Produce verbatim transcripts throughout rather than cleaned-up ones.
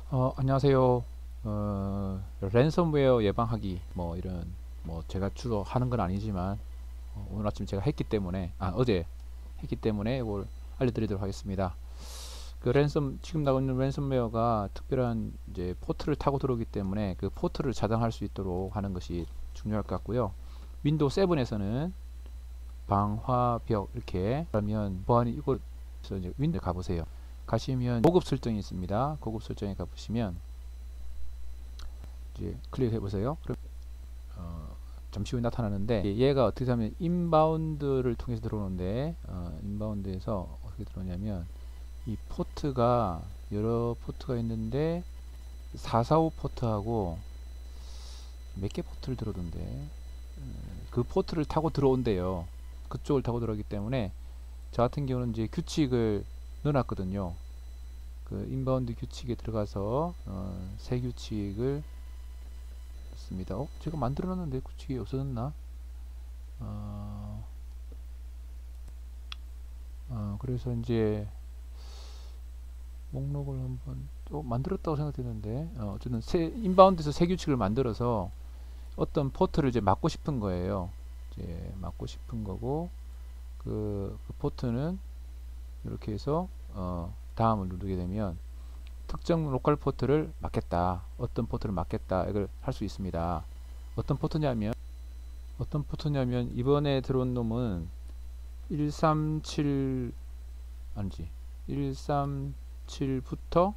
어, 안녕하세요. 어, 랜섬웨어 예방하기 뭐 이런 뭐 제가 주로 하는 건 아니지만 어, 오늘 아침 제가 했기 때문에 아 어제 했기 때문에 이걸 알려드리도록 하겠습니다. 그 랜섬 지금 나오고 있는 랜섬웨어가 특별한 이제 포트를 타고 들어오기 때문에 그 포트를 차단할 수 있도록 하는 것이 중요할 것 같고요. 윈도우 세븐에서는 방화벽 이렇게 그러면 보안이 이걸 이제 윈도우 가보세요. 가시면 고급 설정이 있습니다. 고급 설정에 가보시면 이제 클릭해 보세요. 그럼 어, 잠시 후에 나타나는데 얘가 어떻게 하면 인바운드를 통해서 들어오는데 어, 인바운드에서 어떻게 들어오냐면 이 포트가 여러 포트가 있는데 사사오 포트하고 몇 개 포트를 들어오던데 그 포트를 타고 들어온대요. 그쪽을 타고 들어오기 때문에 저 같은 경우는 이제 규칙을 넣어놨거든요. 그 인바운드 규칙에 들어가서 어, 새 규칙을 습니다. 어? 제가 만들어놨는데 규칙이 없어졌나? 어, 어, 그래서 이제 목록을 한번 또 만들었다고 생각되는데 어, 어쨌든 새, 인바운드에서 새 규칙을 만들어서 어떤 포트를 이제 막고 싶은 거예요. 이제 막고 싶은 거고 그, 그 포트는 이렇게 해서 어, 다음을 누르게 되면 특정 로컬 포트를 막겠다. 어떤 포트를 막겠다. 이걸 할 수 있습니다. 어떤 포트냐면 어떤 포트냐면 이번에 들어온 놈은 일삼칠 아니지 일삼칠부터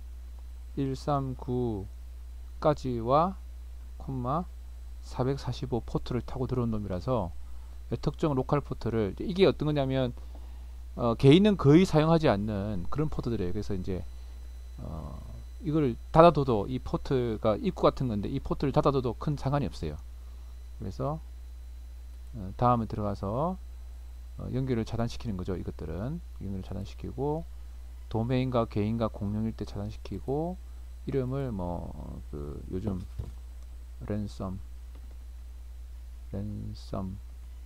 일삼구까지와 콤마 사백사십오 포트를 타고 들어온 놈이라서 특정 로컬 포트를 이게 어떤 거냐면 어, 개인은 거의 사용하지 않는 그런 포트들이에요. 그래서 이제 어, 이걸 닫아둬도 이 포트가 입구 같은 건데 이 포트를 닫아둬도 큰 상관이 없어요. 그래서 어, 다음에 들어가서 어, 연결을 차단시키는 거죠. 이것들은 연결을 차단시키고 도메인과 개인과 공용일 때 차단시키고 이름을 뭐 그 요즘 랜섬 랜섬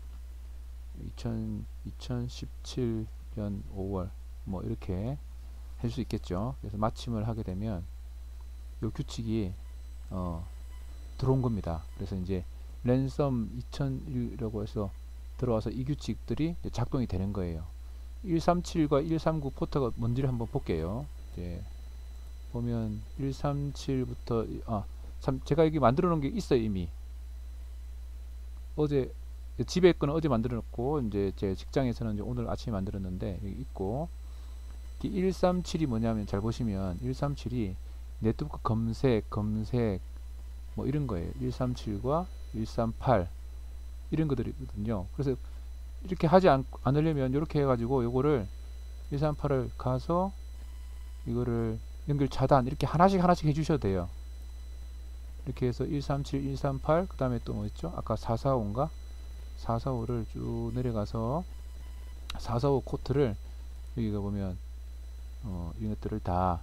이천십칠 년 오월 뭐 이렇게 할 수 있겠죠. 그래서 마침을 하게 되면 요 규칙이 어, 들어온 겁니다. 그래서 이제 랜섬 이천일이라고 해서 들어와서 이 규칙들이 작동이 되는 거예요. 일삼칠과 일삼구 포트가 뭔지를 한번 볼게요. 이제 보면 일삼칠부터 아, 참 제가 여기 만들어 놓은 게 있어요. 이미 어제 집에 거는 어제 만들어 놓고 이제 제 직장에서는 이제 오늘 아침에 만들었는데 여기 있고 일삼칠이 뭐냐면 잘 보시면 일삼칠이 네트워크 검색 검색 뭐 이런 거예요. 일삼칠과 일삼팔 이런 것들이거든요. 그래서 이렇게 하지 않, 않으려면 이렇게 해가지고 요거를 일삼팔을 가서 이거를 연결 차단 이렇게 하나씩 하나씩 해주셔도 돼요. 이렇게 해서 일삼칠, 일삼팔 그 다음에 또 뭐 있죠? 아까 사사오인가? 사사오를 쭉 내려가서 사사오 코트를 여기가 보면 어, 이런 것들을 다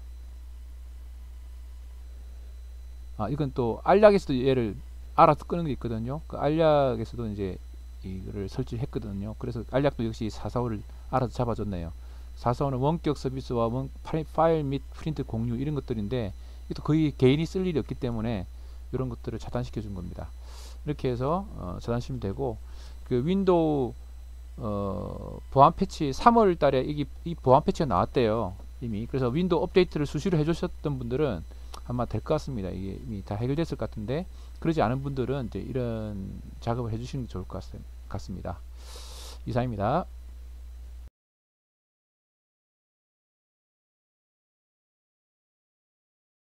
아, 이건 또 알약에서도 얘를 알아서 끄는 게 있거든요. 그 알약에서도 이제 이거를 설치했거든요. 그래서 알약도 역시 사사오를 알아서 잡아줬네요. 사사오는 원격 서비스와 원, 파일 및 프린트 공유 이런 것들인데 또 거의 개인이 쓸 일이 없기 때문에 이런 것들을 차단시켜 준 겁니다. 이렇게 해서 어, 차단시키면 되고 그 윈도우 어, 보안 패치 삼월 달에 이, 이 보안 패치가 나왔대요. 이미. 그래서 윈도우 업데이트를 수시로 해주셨던 분들은 아마 될 것 같습니다. 이게 이미 다 해결됐을 것 같은데 그러지 않은 분들은 이제 이런 작업을 해주시는 게 좋을 것 같습니다. 이상입니다.